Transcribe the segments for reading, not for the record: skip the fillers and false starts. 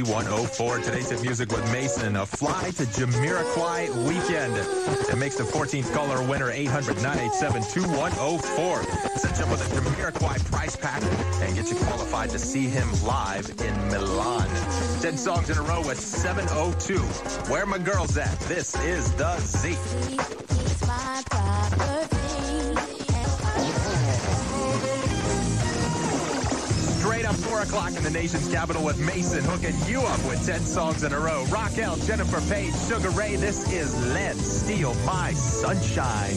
Z104. Today's hit music with Mason. A fly to Jamiroquai weekend. It makes the 14th caller winner 800-987-2104. Set you up with a Jamiroquai prize pack and get you qualified to see him live in Milan. 10 songs in a row at 7:02. Where my girls at? This is the Z. Straight up 4 o'clock in the nation's capital with Mason hooking you up with 10 songs in a row. Raquel, Jennifer Page, Sugar Ray. This is Let's Steal My Sunshine.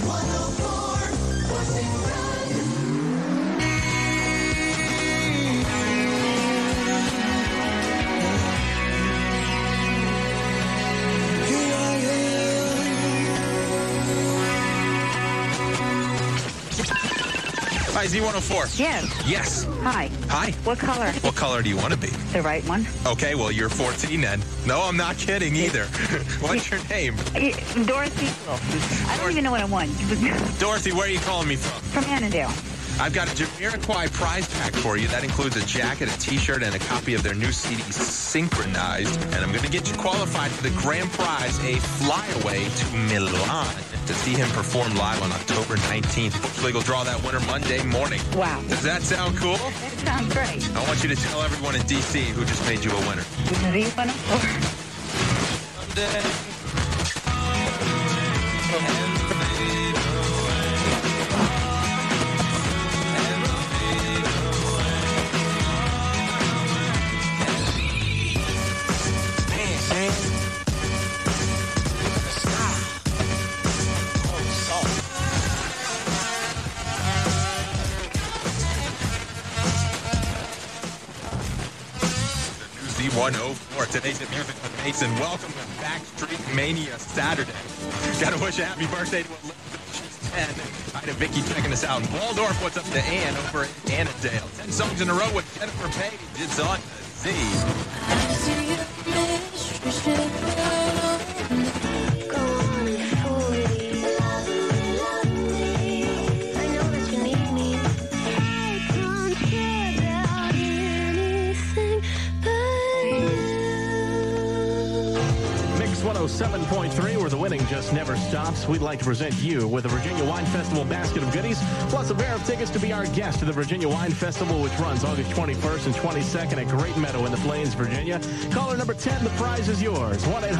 Hi, Z104. Yes. Yes. Hi. Hi. What color? What color do you want to be? The right one. Okay, well, you're 14 then. No, I'm not kidding either. What's your name? Dorothy. I don't even know what I want. Dorothy, where are you calling me from? From Annandale. I've got a Jamiroquai prize pack for you. That includes a jacket, a T-shirt, and a copy of their new CD, Synchronized. And I'm going to get you qualified for the grand prize, a flyaway to Milan to see him perform live on October 19th. Hopefully we'll draw that winner Monday morning. Wow. Does that sound cool? That sounds great. I want you to tell everyone in D.C. who just made you a winner. Z104. Today's hit music with Mason. Welcome to Backstreet Mania Saturday. Gotta wish a happy birthday to Elizabeth. She's 10. Hi to Vicky checking us out in Waldorf. What's up to Ann over in Annandale? 10 songs in a row with Jennifer Page. It's on the Z. Mix 107.3, where the winning just never stops. We'd like to present you with a Virginia Wine Festival basket of goodies, plus a pair of tickets to be our guest at the Virginia Wine Festival, which runs August 21st and 22nd at Great Meadow in the Plains, Virginia. Caller number 10, the prize is yours.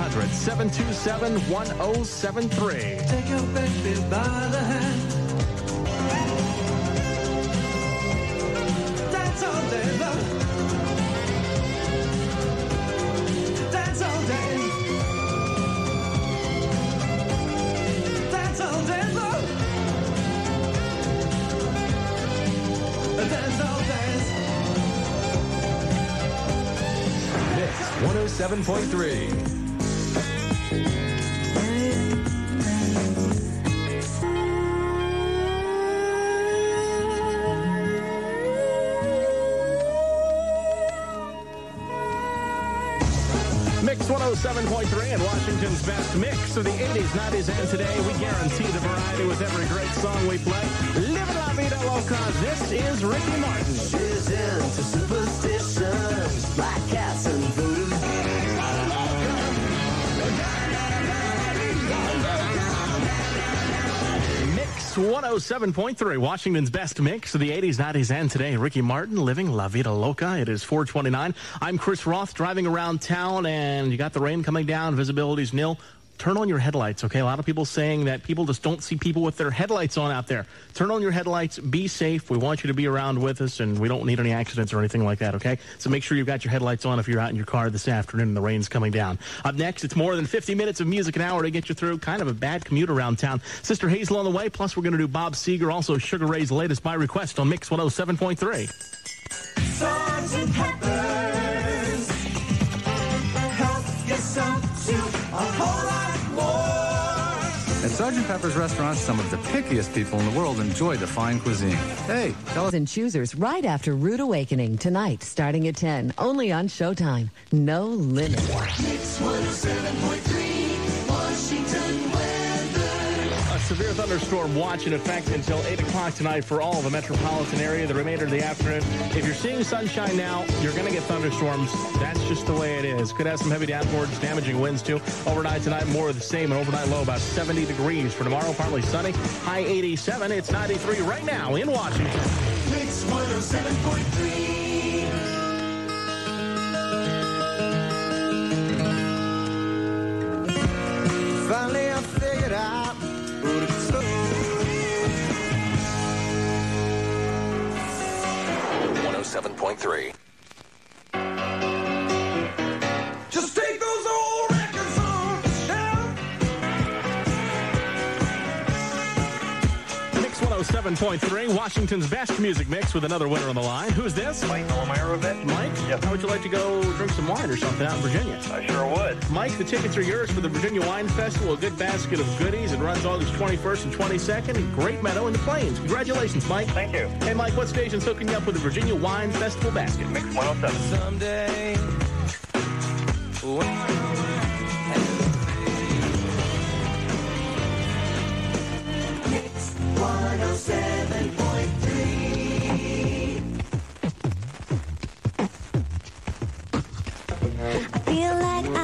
1-800-727-1073. Take your baby by the hand. That's all day long. That's all day. That's all day long. That's all days. Mix 107.3. Mix 107.3 and Washington's best mix of the 80s, 90s, and today. We guarantee the variety with every great song we play. Living La Vida Loca. This is Ricky Martin. She's into superstitions, black cats and voodoo. Mix 107.3, Washington's best mix of the 80s, 90s, and today. Ricky Martin, Living La Vida Loca. It is 4:29. I'm Chris Roth, driving around town, and you got the rain coming down. Visibility's nil. Turn on your headlights, okay? A lot of people saying that people just don't see people with their headlights on out there. Turn on your headlights. Be safe. We want you to be around with us, and we don't need any accidents or anything like that, okay? So make sure you've got your headlights on if you're out in your car this afternoon and the rain's coming down. Up next, it's more than 50 minutes of music an hour to get you through. Kind of a bad commute around town. Sister Hazel on the way, plus we're going to do Bob Seger, also Sugar Ray's latest by request on Mix 107.3. Sergeant Pepper's help yourself to a whole lot more. At Sgt. Pepper's restaurants, some of the pickiest people in the world enjoy the fine cuisine. Hey, tell us. And Choosers right after Rude Awakening tonight, starting at 10, only on Showtime. No limit. Mix 107.3, Washington weather. A severe thunderstorm watch in effect until 8 o'clock tonight for all of the metropolitan area, the remainder of the afternoon. If you're seeing sunshine now, you're going to get thunderstorms. That's just the way it is. Could have some heavy downpours, damaging winds, too. Overnight tonight, more of the same. An overnight low about 70 degrees. For tomorrow, partly sunny. High 87. It's 93 right now in Washington. Mix 107.3. Finally, I figured out who to trust. 107.3. Just take those old records on the shelf. Mix 107.3, Washington's best music mix with another winner on the line. Who's this? Mike Alamiro. Mike? Yep. How would you like to go drink some wine or something out in Virginia? I sure would. Mike, the tickets are yours for the Virginia Wine Festival. A good basket of goodies. It runs August 21st and 22nd in Great Meadow in the Plains. Congratulations, Mike. Thank you. Hey, Mike, what station's hooking you up with the Virginia Wine Festival basket? Mix 107. Someday. Mix 107.3. I feel like